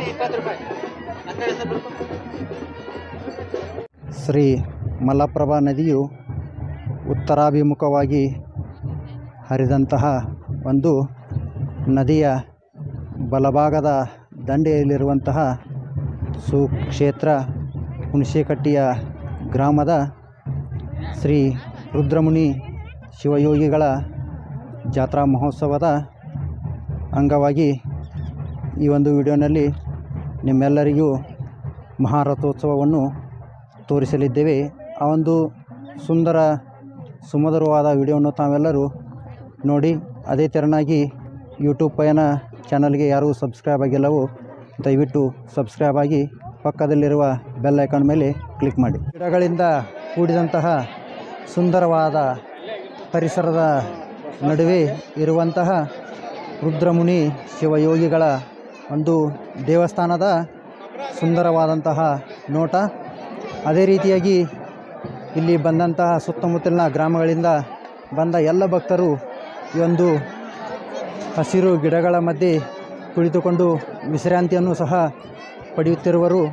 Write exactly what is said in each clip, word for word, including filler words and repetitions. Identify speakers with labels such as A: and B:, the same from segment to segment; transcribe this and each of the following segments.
A: ಶ್ರೀ ಮಲಪ್ರಭಾ ನದಿಯು ಉತ್ತರಾಭಿಮುಖವಾಗಿ ಹರಿದಂತಹ ಒಂದು ನದಿಯ ಬಲಭಾಗದ ದಂಡೆಯಲ್ಲಿರುವಂತಹ ಸುಕ್ಷೇತ್ರ ಹುಣಶಿಕಟ್ಟಿಯ ಗ್ರಾಮದ ಶ್ರೀ ರುದ್ರಮುನಿ ಶಿವಯೋಗಿಗಳ ಜಾತ್ರಾ ಮಹೋತ್ಸವದ ಅಂಗವಾಗಿ ಈ ಒಂದು ವಿಡಿಯೋನಲ್ಲಿ ನಿಮ್ಮೆಲ್ಲರಿಗೂ ಮಹಾ ರಥೋತ್ಸವವನ್ನು ತೋರಿಸಲಿದ್ದೇವೆ. ಆ ಒಂದು ಸುಂದರ ಸುಮಧುರವಾದ ವಿಡಿಯೋವನ್ನು ತಾವೆಲ್ಲರೂ ನೋಡಿ, ಅದೇ ತೆರನಾಗಿ ಯೂಟ್ಯೂಬ್ ಪಯಣ ಚಾನಲ್ಗೆ ಯಾರೂ ಸಬ್ಸ್ಕ್ರೈಬ್ ಆಗಿಲ್ಲವೋ ದಯವಿಟ್ಟು ಸಬ್ಸ್ಕ್ರೈಬ್ ಆಗಿ ಪಕ್ಕದಲ್ಲಿರುವ ಬೆಲ್ ಐಕಾನ್ ಮೇಲೆ ಕ್ಲಿಕ್ ಮಾಡಿ. ಗಿಡಗಳಿಂದ ಕೂಡಿದಂತಹ ಸುಂದರವಾದ ಪರಿಸರದ ನಡುವೆ ಇರುವಂತಹ ರುದ್ರಮುನಿ ಶಿವಯೋಗಿಗಳ ಒಂದು ದೇವಸ್ಥಾನದ ಸುಂದರವಾದಂತಹ ನೋಟ. ಅದೇ ರೀತಿಯಾಗಿ ಇಲ್ಲಿ ಬಂದಂತಹ ಸುತ್ತಮುತ್ತಲಿನ ಗ್ರಾಮಗಳಿಂದ ಬಂದ ಎಲ್ಲ ಭಕ್ತರು ಈ ಒಂದು ಹಸಿರು ಗಿಡಗಳ ಮಧ್ಯೆ ಕುಳಿತುಕೊಂಡು ವಿಶ್ರಾಂತಿಯನ್ನು ಸಹ ಪಡೆಯುತ್ತಿರುವರು.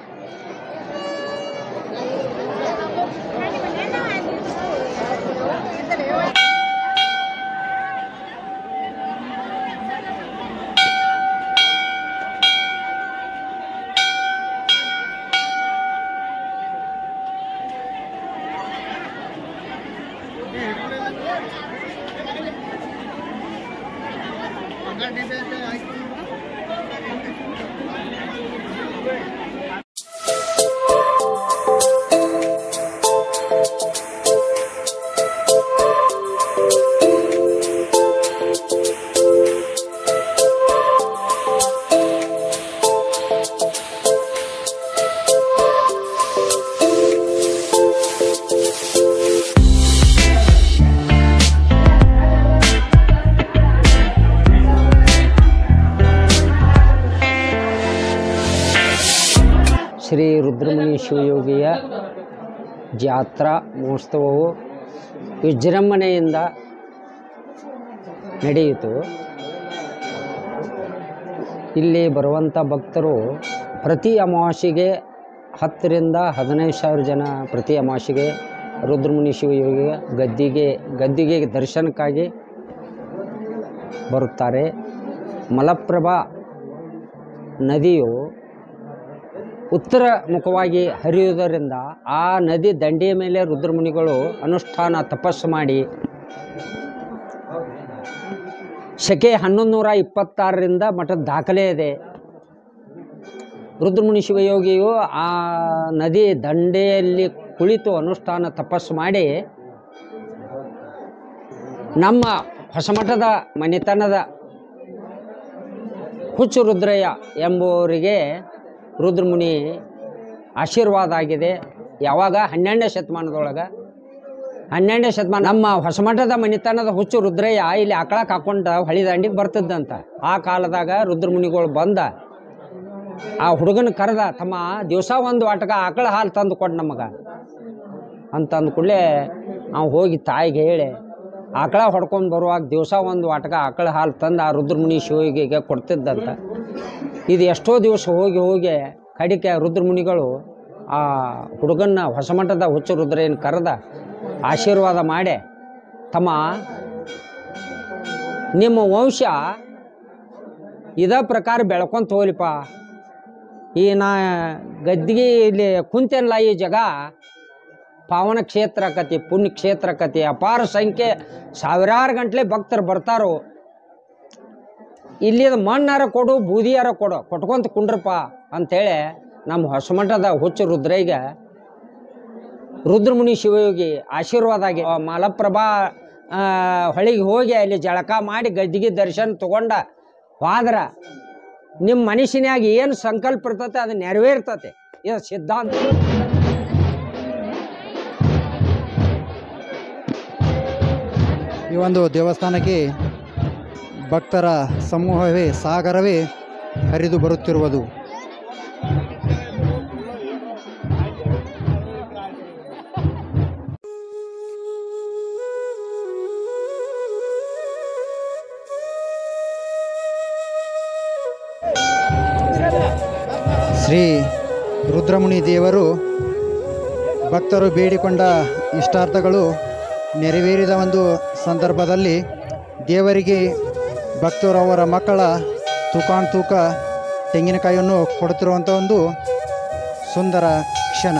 A: ಶ್ರೀ ರುದ್ರಮುನಿ ಶಿವಯೋಗಿಯ ಜಾತ್ರಾ ಮಹೋತ್ಸವವು ವಿಜೃಂಭಣೆಯಿಂದ ನಡೆಯಿತು. ಇಲ್ಲಿ ಬರುವಂಥ ಭಕ್ತರು ಪ್ರತಿ ಅಮಾವಾಸ್ಯೆಗೆ ಹತ್ತರಿಂದ ಹದಿನೈದು ಸಾವಿರ ಜನ ಪ್ರತಿ ಅಮಾವಾಸ್ಯೆಗೆ ರುದ್ರಮುನಿ ಶಿವಯೋಗಿಯ ಗದ್ದಿಗೆ ಗದ್ದಿಗೆ ದರ್ಶನಕ್ಕಾಗಿ ಬರುತ್ತಾರೆ. ಮಲಪ್ರಭಾ ನದಿಯು ಉತ್ತರ ಮುಖವಾಗಿ ಹರಿಯುವುದರಿಂದ ಆ ನದಿ ದಂಡೆಯ ಮೇಲೆ ರುದ್ರಮುನಿಗಳು ಅನುಷ್ಠಾನ ತಪಸ್ಸು ಮಾಡಿ ಶಕೆ ಹನ್ನೊಂದು ನೂರ ಇಪ್ಪತ್ತಾರರಿಂದ ಮಠದ ದಾಖಲೆ ಇದೆ. ರುದ್ರಮುನಿ ಶಿವಯೋಗಿಯು ಆ ನದಿ ದಂಡೆಯಲ್ಲಿ ಕುಳಿತು ಅನುಷ್ಠಾನ ತಪಸ್ಸು ಮಾಡಿ ನಮ್ಮ ಹೊಸಮಠದ ಮನೆತನದ ಹುಚ್ಚು ರುದ್ರಯ್ಯ ಎಂಬುವರಿಗೆ ರುದ್ರಮುನಿ ಆಶೀರ್ವಾದ ಆಗಿದೆ. ಯಾವಾಗ ಹನ್ನೆರಡನೇ ಶತಮಾನದೊಳಗೆ ಹನ್ನೆರಡನೇ ಶತಮಾನ ನಮ್ಮ ಹೊಸಮಠದ ಮನೆತನದ ಹುಚ್ಚು ರುದ್ರಯ್ಯ ಇಲ್ಲಿ ಆಕಳಕ್ಕೆ ಹಾಕೊಂಡು ಹೊಳಿ ದಂಡಿಗೆ ಬರ್ತಿದ್ದಂತ. ಆ ಕಾಲದಾಗ ರುದ್ರಮುನಿಗಳು ಬಂದ ಆ ಹುಡುಗನ ಕರೆದ, ತಮ್ಮ ದಿವಸ ಒಂದು ಆಟಕ ಆಕಳ ಹಾಲು ತಂದು ಕೊಟ್ಟು ನಮಗೆ ಅಂತಂದು ಕೂಡಲೇ ನಾವು ಹೋಗಿ ತಾಯಿಗೆ ಹೇಳಿ ಆಕಳ ಹೊಡ್ಕೊಂಡು ಬರುವಾಗ ದಿವಸ ಒಂದು ಆಟಕ ಆಕಳ ಹಾಲು ತಂದು ಆ ರುದ್ರಮುನಿ ಶಿವಯೋಗಿಗೆ ಕೊಡ್ತಿದ್ದಂತ. ಇದು ಎಷ್ಟೋ ದಿವಸ ಹೋಗಿ ಹೋಗಿ ಕಡಿಕೆ ರುದ್ರಮುನಿಗಳು ಆ ಹುಡುಗನ್ನ ಹೊಸಮಠದ ಹುಚ್ಚು ರುದ್ರಯ್ಯನ ಕರೆದ ಆಶೀರ್ವಾದ ಮಾಡಿ, ತಮ್ಮ ನಿಮ್ಮ ವಂಶ ಇದೇ ಪ್ರಕಾರ ಬೆಳ್ಕೊಂತ ಹೋಗ್ಲಿಪ್ಪ, ಈ ನಾ ಗದ್ದಿಗೆ ಇಲ್ಲಿ ಕುಂತೆಲ್ಲ ಈ ಜಾಗ ಪಾವನ ಕ್ಷೇತ್ರ ಆಕತಿ, ಪುಣ್ಯ ಕ್ಷೇತ್ರ ಆಕತಿ, ಅಪಾರ ಸಂಖ್ಯೆ ಸಾವಿರಾರು ಗಂಟ್ಲೆ ಭಕ್ತರು ಬರ್ತಾರೋ, ಇಲ್ಲಿದ ಮಣ್ಣಾರ ಕೊಡು ಬೂದಿಯಾರ ಕೊಡು ಕೊಟ್ಕೊಂತ ಕುಂಡ್ರಪ್ಪ ಅಂಥೇಳಿ ನಮ್ಮ ಹೊಸಮಠದ ಹುಚ್ಚು ರುದ್ರಯ್ಯಗೆ ರುದ್ರಮುನಿ ಶಿವಯೋಗಿ ಆಶೀರ್ವಾದ ಆಗಿ ಮಲಪ್ರಭಾ ಹೊಳಿಗೆ ಹೋಗಿ ಅಲ್ಲಿ ಜಳಕ ಮಾಡಿ ಗದ್ದಿಗೆ ದರ್ಶನ ತಗೊಂಡ ಹೋದ್ರ ನಿಮ್ಮ ಮನುಷ್ಯನಾಗಿ ಏನು ಸಂಕಲ್ಪ ಇರ್ತತೆ ಅದು ನೆರವೇರ್ತತೆ. ಇದು ಸಿದ್ಧಾಂತ. ಈ ಒಂದು ದೇವಸ್ಥಾನಕ್ಕೆ ಭಕ್ತರ ಸಮೂಹವೇ ಸಾಗರವೇ ಹರಿದು ಬರುತ್ತಿರುವುದು.
B: Yeah. ಶ್ರೀ ರುದ್ರಮುನಿ ದೇವರು ಭಕ್ತರು ಬೇಡಿಕೊಂಡ ಇಷ್ಟಾರ್ಥಗಳು ನೆರವೇರಿದ ಒಂದು ಸಂದರ್ಭದಲ್ಲಿ ದೇವರಿಗೆ ಭಕ್ತರು ಅವರ ಮಕ್ಕಳ ತೂಕಾನ್ ತೂಕ ತೆಂಗಿನಕಾಯಿಯನ್ನು ಕೊಡುತ್ತಿರುವಂಥ ಒಂದು ಸುಂದರ ಕ್ಷಣ.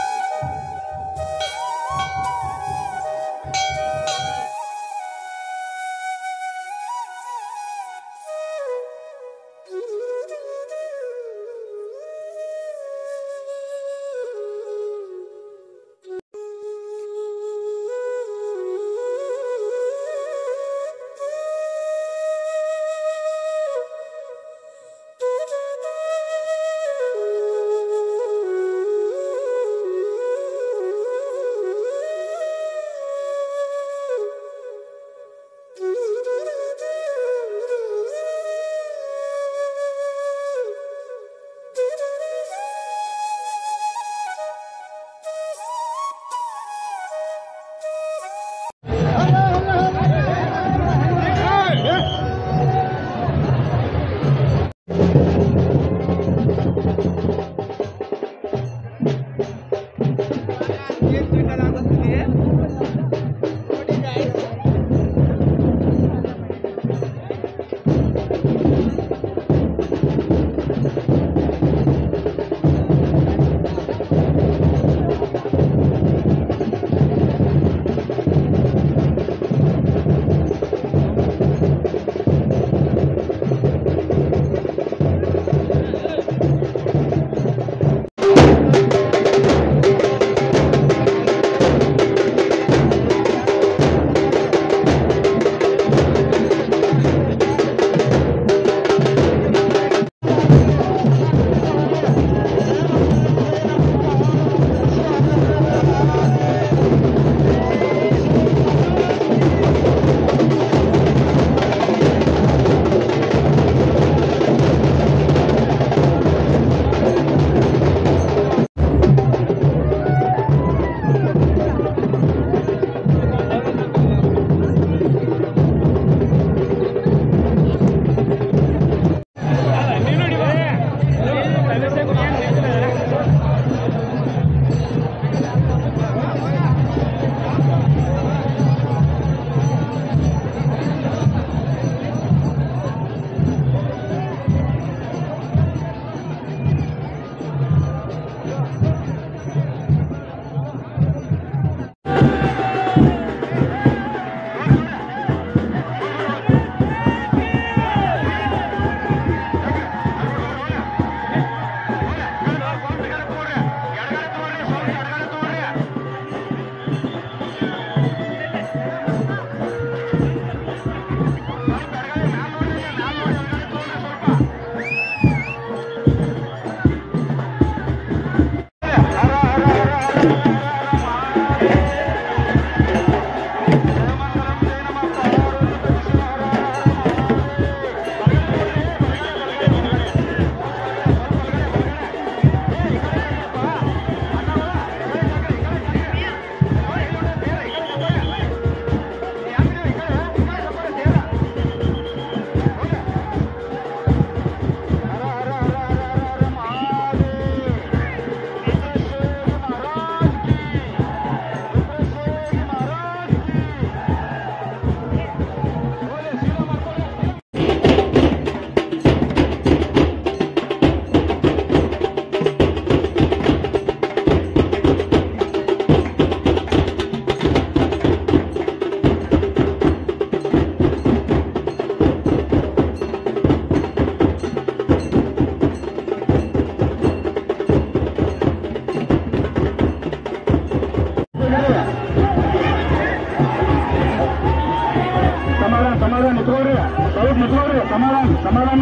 C: ಸಮಾಧಾನ ಸಮಾಧಾನ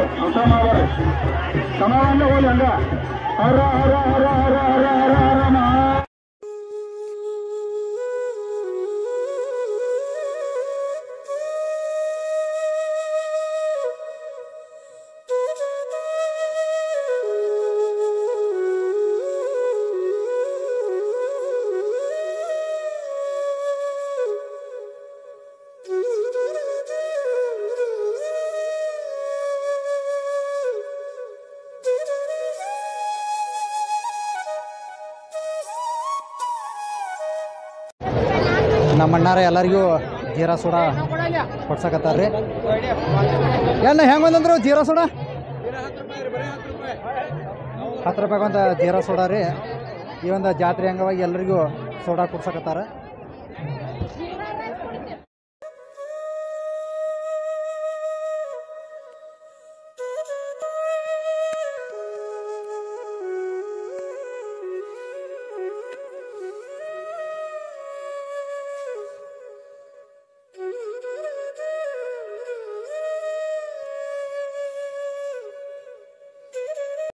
C: ಹೋಗ್ರಿ ಸಮಾಧಾನ ಹೋಗಿ ಹಂಗ ಹರ ಹರ ಹರ ಹರ ಹರ ಹರ ಹರ ಮಹಾ
B: ನಮ್ಮ ಅಣ್ಣಾರ ಎಲ್ಲರಿಗೂ ಜೀರಾ ಸೋಡಾ ಕೊಡ್ಸಕತ್ತಾರ ರೀ. ಎಲ್ಲ ಹೆಂಗೊಂದಂದ್ರು ಜೀರಾ ಸೋಡಾ ಹತ್ತು ರೂಪಾಯಿ ಒಂದು ಜೀರಾ ಸೋಡಾ ರೀ. ಈ ಒಂದು ಜಾತ್ರೆ ಅಂಗವಾಗಿ ಎಲ್ಲರಿಗೂ ಸೋಡಾ ಕೊಡ್ಸಕತ್ತಾರ.